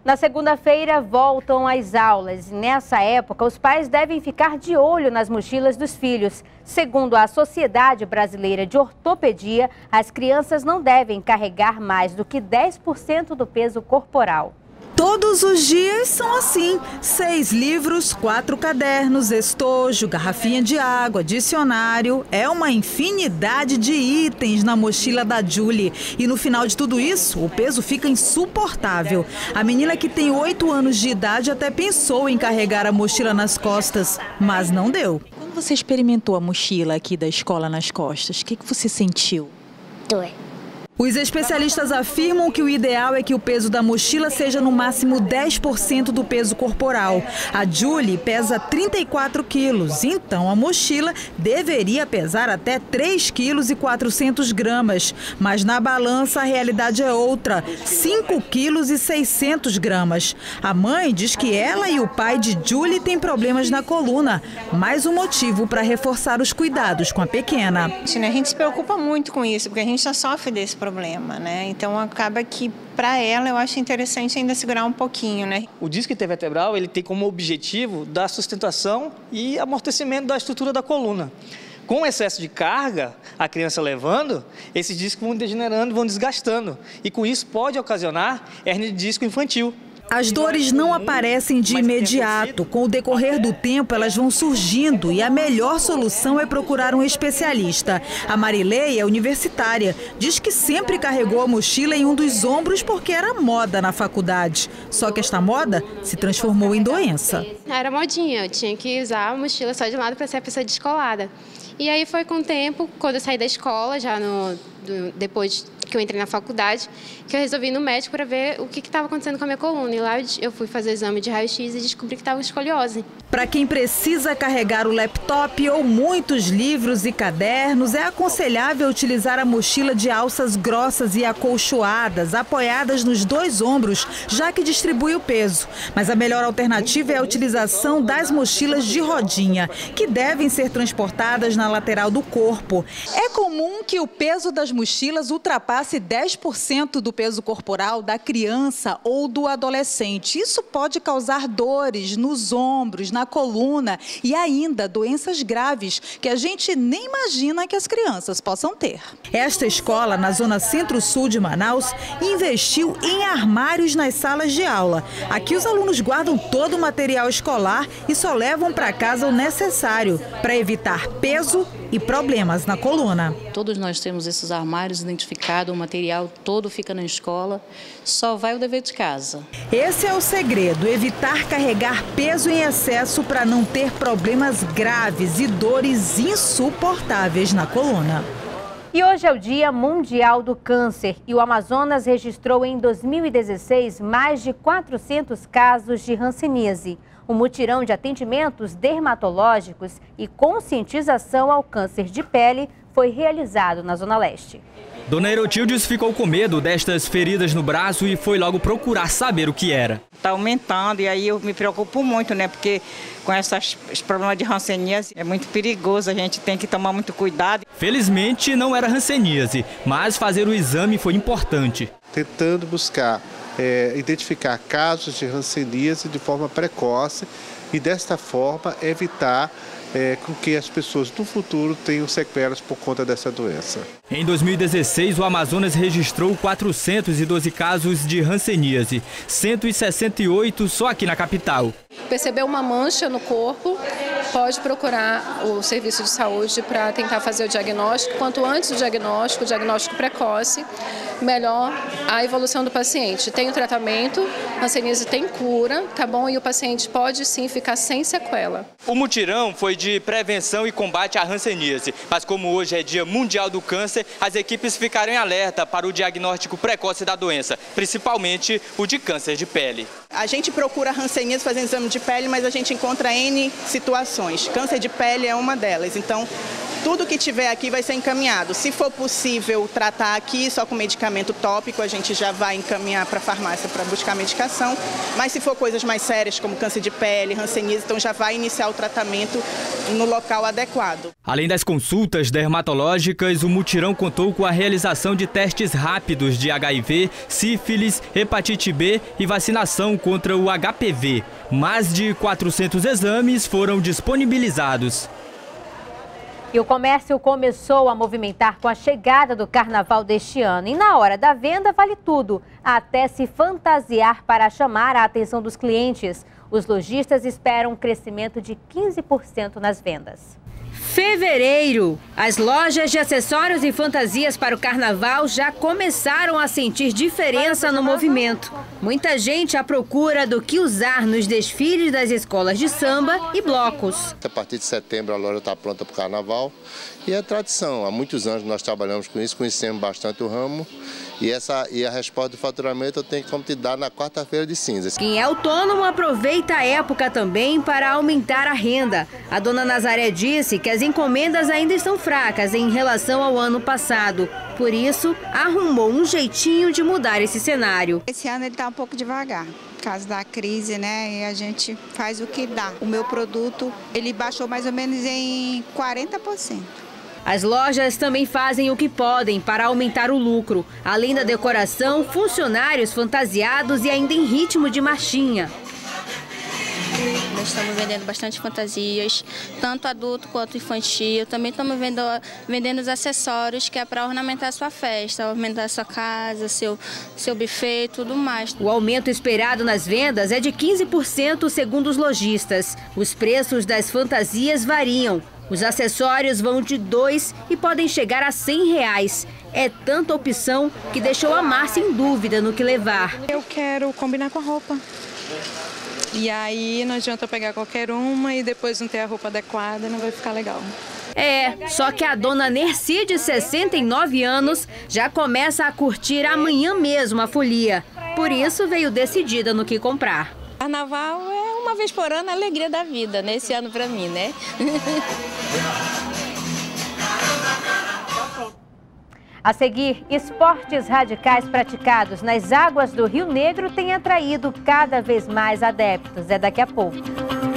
Na segunda-feira, voltam às aulas. Nessa época, os pais devem ficar de olho nas mochilas dos filhos. Segundo a Sociedade Brasileira de Ortopedia, as crianças não devem carregar mais do que 10% do peso corporal. Todos os dias são assim: 6 livros, 4 cadernos, estojo, garrafinha de água, dicionário. É uma infinidade de itens na mochila da Julie. E no final de tudo isso, o peso fica insuportável. A menina, que tem 8 anos de idade, até pensou em carregar a mochila nas costas, mas não deu. Quando você experimentou a mochila aqui da escola nas costas, o que você sentiu? Dói. Os especialistas afirmam que o ideal é que o peso da mochila seja no máximo 10% do peso corporal. A Julie pesa 34 quilos, então a mochila deveria pesar até 3,4 kg. Mas na balança a realidade é outra, 5,6 kg. A mãe diz que ela e o pai de Julie têm problemas na coluna. Mais um motivo para reforçar os cuidados com a pequena. A gente se preocupa muito com isso, porque a gente já sofre desse problema, né? Então acaba que para ela eu acho interessante ainda segurar um pouquinho, né? O disco intervertebral, ele tem como objetivo dar sustentação e amortecimento da estrutura da coluna. Com excesso de carga, a criança levando, esses discos vão degenerando, vão desgastando, e com isso pode ocasionar hérnia de disco infantil. As dores não aparecem de imediato. Com o decorrer do tempo, elas vão surgindo e a melhor solução é procurar um especialista. A Marileia é universitária. Diz que sempre carregou a mochila em um dos ombros porque era moda na faculdade. Só que esta moda se transformou em doença. Era modinha, eu tinha que usar a mochila só de lado para ser a pessoa descolada. E aí foi com o tempo, quando eu saí da escola, já depois que eu entrei na faculdade, que eu resolvi ir no médico para ver o que estava acontecendo com a minha coluna. E lá eu fui fazer o exame de raio-x e descobri que estava com escoliose. Para quem precisa carregar o laptop ou muitos livros e cadernos, é aconselhável utilizar a mochila de alças grossas e acolchoadas, apoiadas nos 2 ombros, já que distribui o peso. Mas a melhor alternativa é a utilização das mochilas de rodinha, que devem ser transportadas na lateral do corpo. É comum que o peso das mochilas ultrapasse 10% do peso corporal da criança ou do adolescente. Isso pode causar dores nos ombros, na coluna e ainda doenças graves que a gente nem imagina que as crianças possam ter. Esta escola, na zona centro-sul de Manaus, investiu em armários nas salas de aula. Aqui os alunos guardam todo o material escolar e só levam para casa o necessário para evitar peso e problemas na coluna. Todos nós temos esses armários identificados, o material todo fica na escola, só vai o dever de casa. Esse é o segredo, evitar carregar peso em excesso para não ter problemas graves e dores insuportáveis na coluna. E hoje é o Dia Mundial do Câncer e o Amazonas registrou em 2016 mais de 400 casos de hanseníase. Um mutirão de atendimentos dermatológicos e conscientização ao câncer de pele foi realizado na Zona Leste. Dona Erotildes ficou com medo destas feridas no braço e foi logo procurar saber o que era. Está aumentando e aí eu me preocupo muito, né? Porque com esses problemas de hanseníase é muito perigoso, a gente tem que tomar muito cuidado. Felizmente não era hanseníase, mas fazer o exame foi importante. Tentando buscar identificar casos de hanseníase de forma precoce e desta forma evitar com que as pessoas no futuro tenham sequelas por conta dessa doença. Em 2016, o Amazonas registrou 412 casos de hanseníase, 168 só aqui na capital. Percebeu uma mancha no corpo, pode procurar o serviço de saúde para tentar fazer o diagnóstico. Quanto antes o diagnóstico precoce, melhor a evolução do paciente. Tem o tratamento, a hanseníase tem cura, tá bom? E o paciente pode sim ficar sem sequela. O mutirão foi de prevenção e combate à hanseníase, mas como hoje é Dia Mundial do Câncer, as equipes ficaram em alerta para o diagnóstico precoce da doença, principalmente o de câncer de pele. A gente procura hanseníase fazendo exame de pele, mas a gente encontra N situações. Câncer de pele é uma delas, então tudo que tiver aqui vai ser encaminhado. Se for possível tratar aqui só com medicamento tópico, a gente já vai encaminhar para a farmácia para buscar medicação. Mas se for coisas mais sérias, como câncer de pele, hanseníase, então já vai iniciar o tratamento no local adequado. Além das consultas dermatológicas, o mutirão contou com a realização de testes rápidos de HIV, sífilis, hepatite B e vacinação contra o HPV. Mais de 400 exames foram disponibilizados. E o comércio começou a movimentar com a chegada do carnaval deste ano. E na hora da venda vale tudo, até se fantasiar para chamar a atenção dos clientes. Os lojistas esperam um crescimento de 15% nas vendas. Fevereiro. As lojas de acessórios e fantasias para o carnaval já começaram a sentir diferença no movimento. Muita gente à procura do que usar nos desfiles das escolas de samba e blocos. A partir de setembro a loja está pronta para o carnaval e é tradição. Há muitos anos nós trabalhamos com isso, conhecemos bastante o ramo e a resposta do faturamento eu tenho como te dar na quarta-feira de cinzas. Quem é autônomo aproveita a época também para aumentar a renda. A dona Nazaré disse que as encomendas ainda estão fracas em relação ao ano passado. Por isso, arrumou um jeitinho de mudar esse cenário. Esse ano ele está um pouco devagar, por causa da crise, né? E a gente faz o que dá. O meu produto, ele baixou mais ou menos em 40%. As lojas também fazem o que podem para aumentar o lucro. Além da decoração, funcionários fantasiados e ainda em ritmo de marchinha. Nós estamos vendendo bastante fantasias, tanto adulto quanto infantil. Também estamos vendendo os acessórios, que é para ornamentar a sua festa, ornamentar a sua casa, seu buffet e tudo mais. O aumento esperado nas vendas é de 15% segundo os lojistas. Os preços das fantasias variam. Os acessórios vão de R$2 e podem chegar a R$100. É tanta opção que deixou a Márcia em dúvida no que levar. Eu quero combinar com a roupa. E aí não adianta pegar qualquer uma e depois não ter a roupa adequada, não vai ficar legal. Só que a dona Nerci, de 69 anos, já começa a curtir amanhã mesmo a folia. Por isso veio decidida no que comprar. Carnaval é uma vez por ano a alegria da vida, né? Esse ano pra mim, né? A seguir, esportes radicais praticados nas águas do Rio Negro têm atraído cada vez mais adeptos. É daqui a pouco.